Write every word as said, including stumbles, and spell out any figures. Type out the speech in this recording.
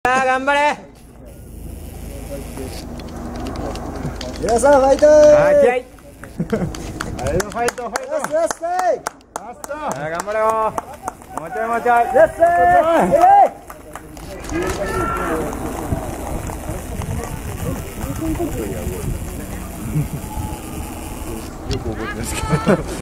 あ頑張れ。 皆さんファイトー。 あー気合い。 ファイトファイト。 よしよしあー頑張れよ。もうちょいもうちょい。 よしよく覚えてますけど。